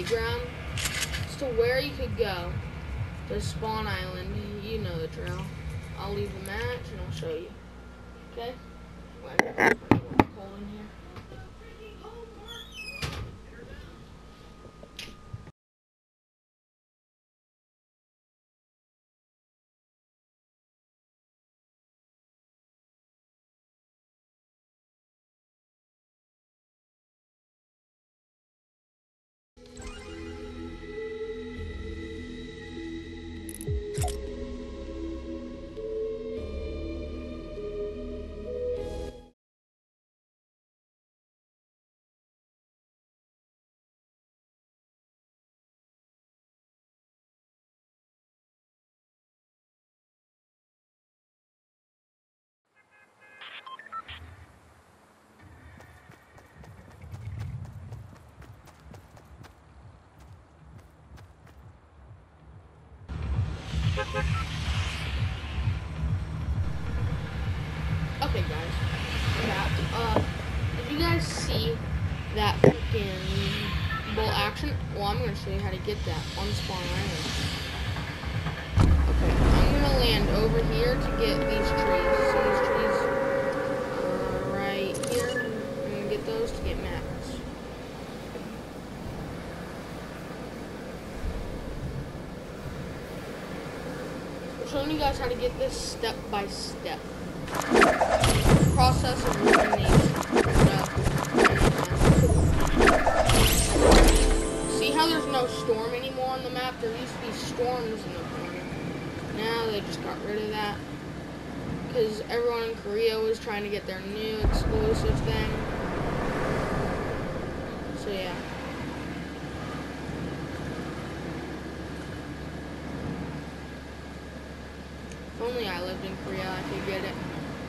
ground as to where you could go to Spawn Island. You know the drill. I'll leave the match and I'll show you. Okay? Cold in here. Okay, guys. Did you guys see that freaking bolt action? Well, I'm gonna show you how to get that on Spawn Island. Okay, I'm gonna land over here to get these trees. See these trees? Right here. I'm gonna get those to get maps. I'm showing you guys how to get this step by step. Process of elimination. See how there's no storm anymore on the map? There used to be storms in the corner. Now they just got rid of that. Because everyone in Korea was trying to get their new exclusive thing. So yeah. If only I lived in Korea, I could get it.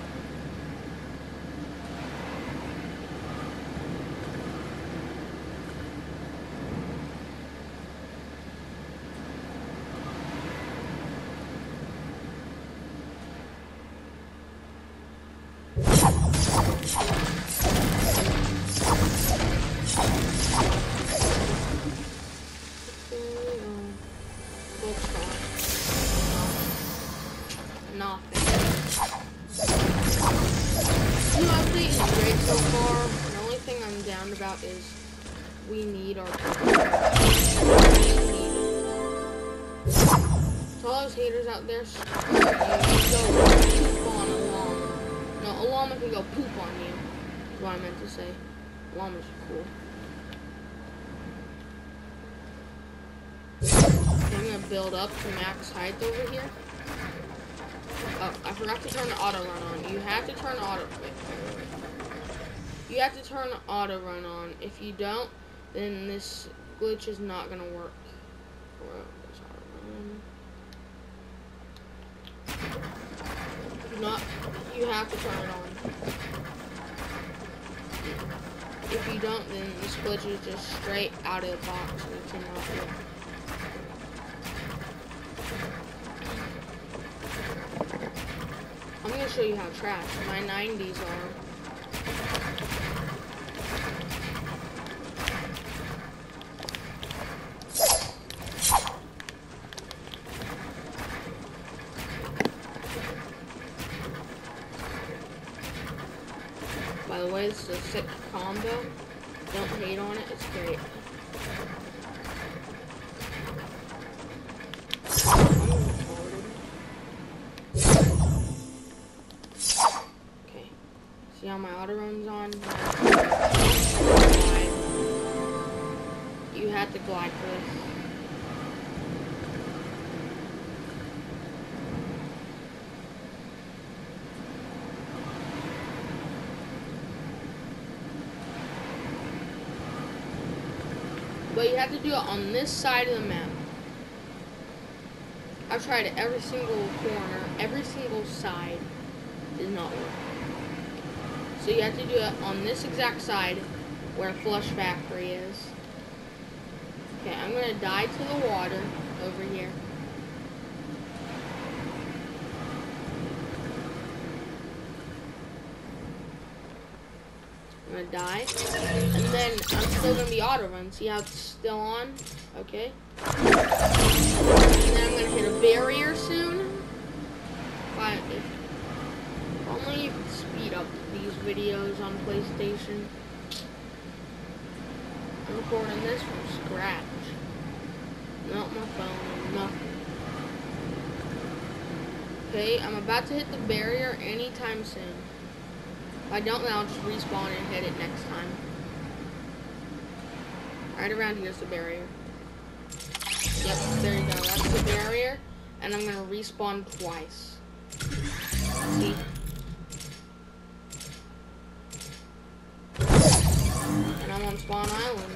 Nothing. New update is great so far. The only thing I'm down about is we need our to all those haters out there, go poop on a llama. No, a llama can go poop on you. Is what I meant to say. Llamas are cool. I'm gonna build up to max height over here. Oh, I forgot to turn the auto run on. You have to turn auto. Wait. You have to turn the auto run on. If you don't, then this glitch is not gonna work. You have to turn it on. If you don't, then this glitch is just straight out of the box. And you cannot do it. I'm going to show you how trash my 90s are. By the way, this is a sick combo. Don't hate on it, it's great. See how my auto run's on? You have to glide for this. But you have to do it on this side of the map. I've tried it every single corner, every single side. Did not work. So you have to do it on this exact side where Flush Factory is. Okay, I'm gonna dive to the water over here. I'm gonna die. And then I'm still gonna be auto run. See how it's still on? Okay. And then I'm gonna hit a barrier soon. If only you could speed up these videos on PlayStation. I'm recording this from scratch. Not my phone, nothing. Okay, I'm about to hit the barrier anytime soon. If I don't, then I'll just respawn and hit it next time. Right around here's the barrier. Yep, there you go. That's the barrier. And I'm gonna respawn twice. See? And I'm on Spawn Island.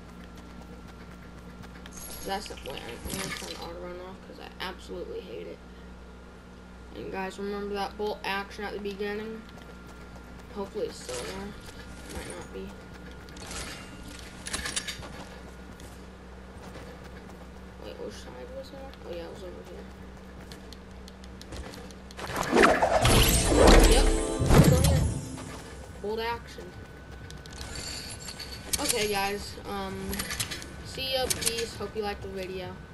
That's the way I'm gonna turn auto run off because I absolutely hate it. And guys, remember that bolt action at the beginning? Hopefully it's still there. Might not be. Wait, which side was that? Oh yeah, it was over here. Yep, still here. Bolt action. Okay guys, see ya, peace, hope you liked the video.